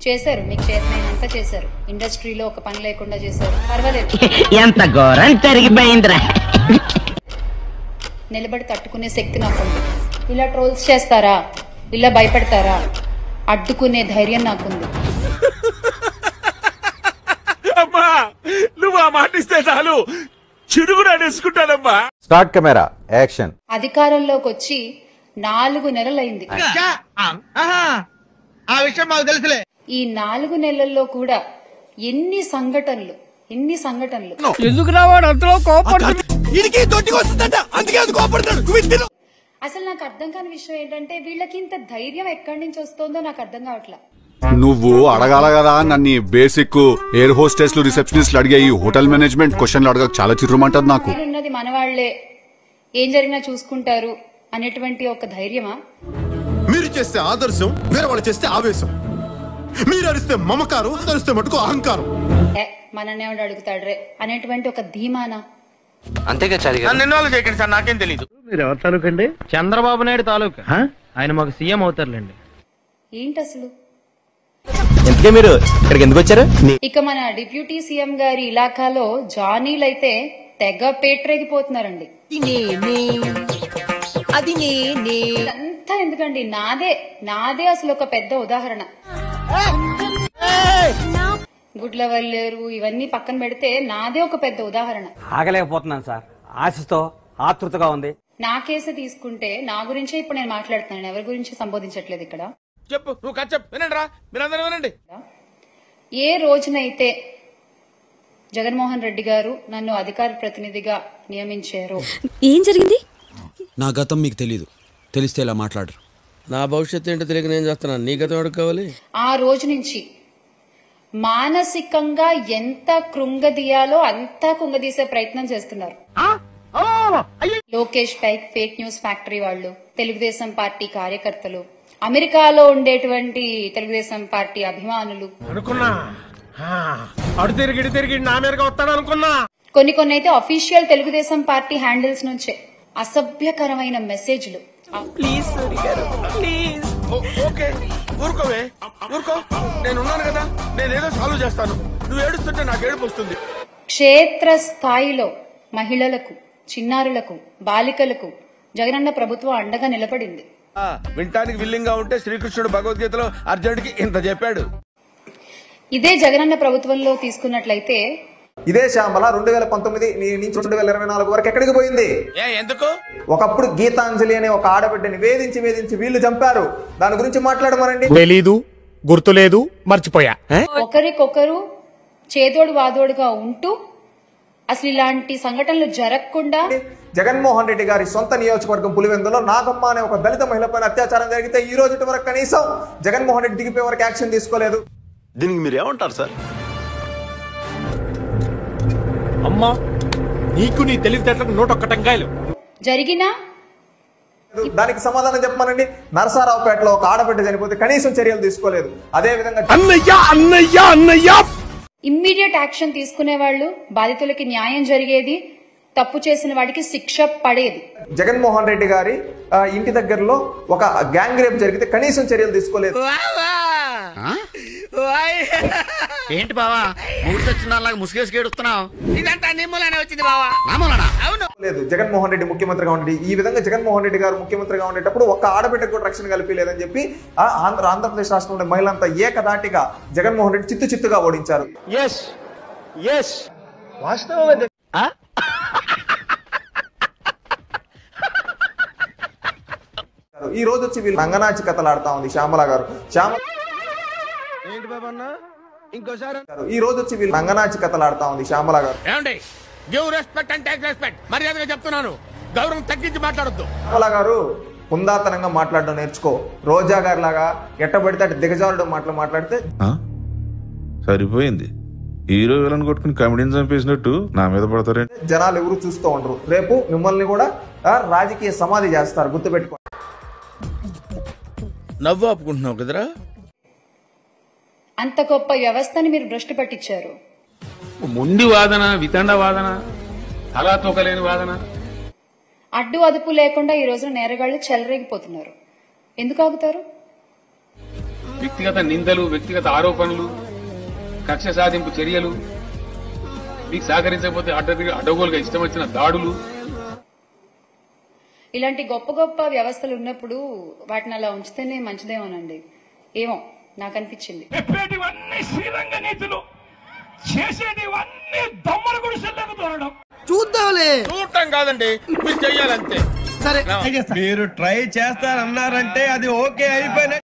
చేశారు, మీకు చేతనైనంత చేశారు. ఇండస్ట్రీలో ఒక పని లేకుండా చేశారు, పర్వాలేదు. ఎంత ఘోరం జరిగిపోయిందిరా. నిలబడి తట్టుకునే శక్తి నాకుంది. ఇలా ట్రోల్స్ చేస్తారా, ఇలా భయపెడతారా, అడ్డుకునే ధైర్యం నాకుంది. అమ్మా నువ్వు ఆ మాట ఇస్తే చాలు చిరుగునేసుకుంటానమ్మా. Start camera action. అధికారంలోకి వచ్చి 4 నెలలైంది. ఆ విషయం మాకు తెలుసులే. ఈ 4 నెలల్లో కూడా ఎన్ని సంఘటనలు ఎందుకు రావాడు అంతలో కోపడుతుంది. అసలు నాకు అర్థం కాని విషయం ఏంటంటే వీళ్ళకి ఇంత ధైర్యం ఎక్కడి నుంచి వస్తుందో నాకు అర్థం కావట్లా. నువ్వు అడగాల కదా నన్ను బేసిక్ ఎయిర్ హోస్టెస్లు రిసెప్షనిస్ట్లు అడిగే ఈ హోటల్ మేనేజ్మెంట్ క్వశ్చన్లు అడగ చాలా చిర్రమంటది నాకు. ఉన్నది మనవాళ్లే, ఏం జరిగినా చూసుకుంటారు అనేటువంటి ఒక ధైర్యమా? మీరు చేస్తే ఆదర్శం, వేరే వాళ్ళు చేస్తే ఆవేశం. మీరు అరిస్తే మమకారం, అరిస్తే మటుకు అహంకారం. మనన్నేవాడు అడుగుతాడు రే అనేటువంటి ఒక ధీమానా? అంతేగా చేయకండి సార్, నాకేం తెలీదు. మీరు ఎవరి తాలూకు అండి? చంద్రబాబు నాయుడు తాలూకా. ఆయన మాకు సీఎం అవుతారులేండి. ఏంటి అసలు? ఎందుకే మీరు ఇక్కడికి ఎందుకు వచ్చారు? ఇక మన డిప్యూటీ సీఎం గారి ఇలాకాలో జానీలైతే తెగ పేట్రేగిపోతున్నారండి. అంతా ఎందుకండి, నాదే అసలు ఒక పెద్ద ఉదాహరణ. గుడ్లవల్లేరు ఇవన్నీ పక్కన పెడితే నాదే ఒక పెద్ద ఉదాహరణ. ఆగలేకపోతున్నాను సార్, ఆశతో ఆతృతగా ఉంది. నా కేసు తీసుకుంటే నా గురించే ఇప్పుడు నేను మాట్లాడుతున్నాను, ఎవరి గురించి సంబోధించట్లేదు ఇక్కడ. చెప్పు, నువ్వు చెప్పు, వినండి రా, మీరందరూ వినండి. ఏ రోజునైతే జగన్మోహన్ రెడ్డి గారు నన్ను అధికార ప్రతినిధిగా నియమించారు, ఏం జరిగింది? నా గతం మీకు తెలీదు, తెలిస్తే ఇలా మాట్లాడరు. నా భవిష్యత్తు ఏంటో తెలియక నేను చేస్తున్నాను, నీ గతం ఎవరికి కావాలి? ఆ రోజు నుంచి మానసికంగా ఎంత కృంగదీయాలో అంతా కుంగదీసే ప్రయత్నం చేస్తున్నారు. లోకేష్ ఫేక్ న్యూస్ ఫ్యాక్టరీ వాళ్ళు, తెలుగుదేశం పార్టీ కార్యకర్తలు, అమెరికాలో ఉండేటువంటి తెలుగుదేశం పార్టీ అభిమానులు అనుకున్నా అడు తిరిగి నా మీదగా వస్తాను అనుకున్నా. కొన్ని అయితే అఫీషియల్ తెలుగుదేశం పార్టీ హ్యాండిల్స్ నుంచే అసభ్యకరమైన మెసేజ్లు. ప్లీజ్ ఓకే ఊరుకోవే, ఊరుకో, నేనున్నాను కదా, నేనేదో సాల్వ్ చేస్తాను. నువ్వు ఏడుస్తుంటే నాకు ఏడుపు వస్తుంది. క్షేత్ర స్థాయిలో మహిళలకు, చిన్నారులకు, బాలికలకు జగనన్న ప్రభుత్వం అండగా నిలబడింది. వింటానికి విల్లింగ్ గా ఉంటే శ్రీకృష్ణుడు భగవద్గీతలో అర్జునుడికి ఇంత చెప్పాడు. ఇదే జగనన్న ప్రభుత్వంలో తీసుకున్నట్లయితే ఇదే శ్యామల 2019 నుంచి 2024 వరకు ఎక్కడికి పోయింది? ఎందుకు? ఒకప్పుడు గీతాంజలి అనే ఒక ఆడబిడ్డని వేధించి వీళ్ళు చంపారు. దాని గురించి మాట్లాడమనండి. తెలీదు, గుర్తులేదు, మర్చిపోయా. ఒకరికొకరు చేదోడు వాదోడుగా ఉంటూ అసలు ఇలాంటి సంఘటనలు జరగకుండా జగన్మోహన్ రెడ్డి గారి సొంత నియోజకవర్గం పులివెందులో నాగమ్మ అనే ఒక దళిత మహిళపైన అత్యాచారం జరిగితే ఈ రోజు వరకు కనీసం జగన్మోహన్ రెడ్డి దిగిపోయే వరకు యాక్షన్ తీసుకోలేదు. దీనికి మీరు ఏమంటారు సార్? అమ్మా నీకు నీ తెలివితేటలకు 101 టెంకాయలు జరిగినా దానికి సమాధానం చెప్పమనండి. నరసారావుపేటలో ఒక ఆడబిడ్డ చనిపోతే కనీసం చర్యలు తీసుకోలేదు. అదే విధంగా అన్నయ్య ఇమ్మీడియట్ యాక్షన్ తీసుకునే వాళ్ళు, బాధితులకి న్యాయం జరిగేది, తప్పు చేసిన వాడికి శిక్ష పడేది. జగన్మోహన్ రెడ్డి గారి ఇంటి దగ్గరలో ఒక గ్యాంగ్ రేప్ జరిగితే కనీసం చర్యలు తీసుకోలేదు. ఏంటి బావా మూర్తొచ్చిందాలాగా ముసుగేసుకేడుస్తున్నావు? ఇదంతా నీ మూలనే వచ్చింది బావా. నా మూలనా? అవును. లేదు, జగన్మోహన్ రెడ్డి ముఖ్యమంత్రిగా ఉండి ఈ విధంగా జగన్మోహన్ రెడ్డి గారు ముఖ్యమంత్రిగా ఉండేటప్పుడు ఒక్క ఆడబిడ్డకు కూడా రక్షణ కల్పించలేదని చెప్పి ఆంధ్రప్రదేశ్ రాష్ట్రంలో మహిళంతా ఏకదాటిగా జగన్మోహన్ రెడ్డి చిత్తుగా ఓడించారు. ఈ రోజు వచ్చి వీళ్ళు రంగనాచి కథలు ఆడుతా ఉంది శ్యామల గారు. ఈ రోజు వచ్చి వీళ్ళు రంగనాచి కథలు ఆడుతా ఉంది శ్యామల గారు. Give respect and take respect. మర్యాదగా చెప్తున్నాను, గౌరవం తగ్గించి మాట్లాడొద్దు. శ్యామల గారు హుందాతనంగా మాట్లాడడం నేర్చుకో. రోజా గారి లాగా ఎట్టబడితే అటు దిగజారుడు మాట్లాడితే సరిపోయింది. హీరో విలన్ కొట్టుకుని కమెడీని చంపేసినట్టు నా మీద పడతారండి. జనాలు ఎవరు చూస్తూ ఉండరు. రేపు మిమ్మల్ని కూడా రాజకీయ సమాధి చేస్తారు, గుర్తుపెట్టుకో. నవ్వు ఆపుకుంటున్నావు కదరా. అంత గొప్ప వ్యవస్థని మీరు భ్రష్టు పట్టించారు. మొండి వాదన, వితండ వాదన, అలా తోకలేని వాదన, అడ్డు అదుపు లేకుండా ఈ రోజున నేరగాళ్లు చెలరేగిపోతున్నారు. ఎందుకు ఆగుతారు? వ్యక్తిగత నిందలు, వ్యక్తిగత ఆరోపణలు, కక్ష సాధింపు చర్యలు, మీకు సహకరించకపోతే అడ్డగోలుగా ఇష్టం వచ్చిన దాడులు. ఇలాంటి గొప్ప గొప్ప వ్యవస్థలు ఉన్నప్పుడు వాటిని అలా ఉంచితేనే మంచిదేమోనండి. ఏమో నాకు అనిపించింది. చెప్పేటివన్నీ శ్రీరంగ నీతులు, చేసేటివన్నీ దొమ్మల గుడిసెల్లోకి దూరడం. చూద్దాంలే. చూడటం కాదండి, మీరు చెయ్యాలంతే. సరే మీరు ట్రై చేస్తారన్నారంటే అది ఓకే అయిపోయిన